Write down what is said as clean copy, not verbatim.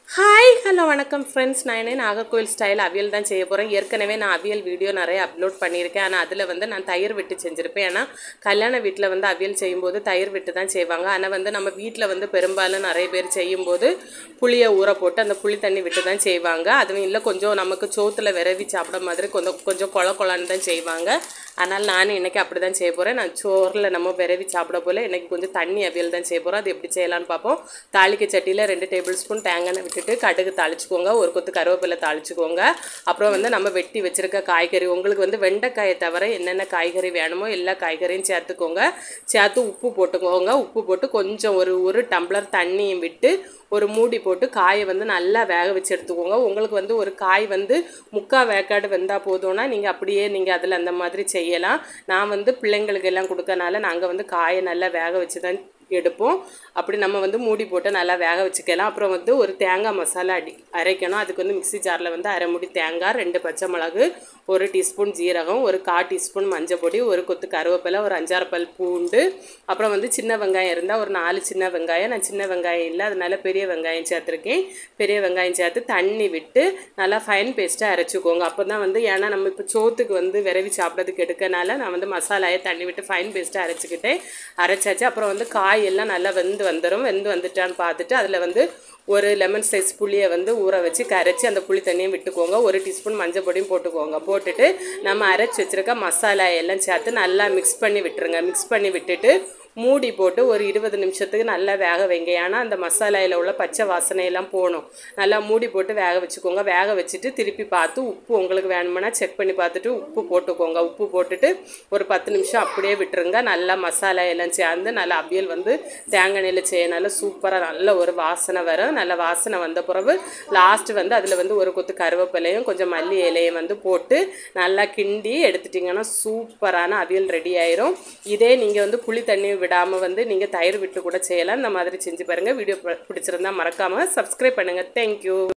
Hi hello வணக்கம் friends. நான் Nagercoil style அவியல் தான் செய்ய போகிறேன். ஏற்கனவே நான் அவியல் வீடியோ நிறைய அப்லோட் பண்ணியிருக்கேன். ஆனால் அதில் நான் தயிர் விட்டு செஞ்சுருப்பேன். ஏன்னா கல்யாண வீட்டில் அவியல் செய்யும்போது தயிர் விட்டு தான் செய்வாங்க. ஆனால் நம்ம வீட்டில் பெரும்பாலும் நிறைய பேர் செய்யும்போது புளியை ஊற போட்டு அந்த புளி தண்ணி விட்டு தான் செய்வாங்க. அதுவும் இல்லை கொஞ்சம் நமக்கு சோத்தில் விரவி சாப்பிட மாதிரி கொஞ்சம் கொழன்னு தான் செய்வாங்க. அதனால் நான் இன்றைக்கி அப்படி தான் செய்ய போகிறேன். நான் சோறில் நம்ம விரவி சாப்பிட போல் இன்றைக்கி கொஞ்சம் தண்ணி அவியல் தான் செய்ய போகிறோம். அது எப்படி செய்யலான்னு பார்ப்போம். தாளிக்க சட்டியில் 2 டேபிள் ஸ்பூன் தேங்காய் விட்டுட்டு கடுகு தாளிச்சுக்கோங்க, ஒரு கொத்து கருவேப்பிலை தாளிச்சுக்கோங்க. அப்புறம் நம்ம வெட்டி வச்சுருக்க காய்கறி, உங்களுக்கு வெண்டைக்காயை தவிர என்னென்ன காய்கறி வேணுமோ எல்லா காய்கறியும் சேர்த்துக்கோங்க. சேர்த்து உப்பு போட்டுக்கோங்க. உப்பு போட்டு கொஞ்சம் ஒரு டம்ளர் தண்ணியும் விட்டு ஒரு மூடி போட்டு காயை நல்லா வேக வச்சு எடுத்துக்கோங்க. உங்களுக்கு ஒரு காய் முக்கால் வேக்காடு வெந்தால் போதும்னா நீங்கள் அப்படியே அதில் அந்த மாதிரி செய்யலாம். நான் பிள்ளைங்களுக்கு எல்லாம் கொடுக்கறனால நாங்கள் காயை நல்லா வேக வச்சு தான் எடுப்போம். அப்படி நம்ம மூடி போட்டு நல்லா வேக வச்சுக்கலாம். அப்புறம் ஒரு தேங்காய் மசாலா அரைக்கணும். அதுக்கு மிக்ஸி ஜாரில் அரை மூடி தேங்காய், 2 பச்சை மிளகு, 1 டீஸ்பூன் ஜீரகம், ஒரு 1/4 டீஸ்பூன் மஞ்சள் பொடி, ஒரு கொத்து கருவேப்பிலை, ஒரு 5-6 பல் பூண்டு, அப்புறம் சின்ன வெங்காயம் இருந்தால் ஒரு 4 சின்ன வெங்காயம். நான் சின்ன வெங்காயம் இல்லை, அதனால பெரிய வெங்காயம் சேர்த்துருக்கேன். பெரிய வெங்காயம் சேர்த்து தண்ணி விட்டு நல்லா ஃபைன் பேஸ்ட்டாக அரைச்சிக்கோங்க. அப்போ தான் ஏன்னா நம்ம இப்போ சோத்துக்கு விரவி சாப்பிட்றதுக்கு எடுக்கனால நான் மசாலாயை தண்ணி விட்டு ஃபைன் பேஸ்ட்டாக அரைச்சாச்சு. அப்புறம் காய் எல்லாம் நல்லா வெந்து வந்துட்டான்னு பார்த்துட்டு அதில் ஒரு லெமன் சைஸ் புளியை ஊற வச்சு கரைச்சி அந்த புளி தண்ணியை விட்டுக்கோங்க. 1 டீஸ்பூன் மஞ்சள் பொடியும் போட்டுக்கோங்க. போட்டுட்டு நம்ம அரைச்சி வச்சுருக்க மசாலா எல்லாம் சேர்த்து நல்லா மிக்ஸ் பண்ணி விட்டுருங்க. மிக்ஸ் பண்ணி விட்டுட்டு மூடி போட்டு ஒரு 20 நிமிஷத்துக்கு நல்லா வேக வைங்க. ஏன்னா அந்த மசாலாயில் உள்ள பச்சை வாசனையெல்லாம் போகணும். நல்லா மூடி போட்டு வேக வச்சுக்கோங்க. வேக வச்சுட்டு திருப்பி பார்த்து உப்பு உங்களுக்கு வேணுமென்னா செக் பண்ணி பார்த்துட்டு உப்பு போட்டுக்கோங்க. உப்பு போட்டுட்டு ஒரு 10 நிமிஷம் அப்படியே விட்டுருங்க. நல்லா மசாலா எல்லாம் சேர்ந்து நல்லா அவியல் தேங்காய் எண்ணெயில் செய்யனால சூப்பராக நல்ல ஒரு வாசனை வரும். நல்ல வாசனை வந்த பிறகு லாஸ்ட் அதில் ஒரு கொத்து கருவேப்பிலையும் கொஞ்சம் மல்லி இலையும் போட்டு நல்லா கிண்டி எடுத்துட்டிங்கன்னா சூப்பரான அவியல் ரெடி ஆயிரும். இதே நீங்கள் புளி தண்ணி விடாமல் நீங்கள் தயிர் விட்டு கூட செய்யலாம். இந்த மாதிரி செஞ்சு பாருங்கள். வீடியோ பிடிச்சிருந்தா மறக்காமல் சப்ஸ்கிரைப் பண்ணுங்கள். தேங்க்யூ.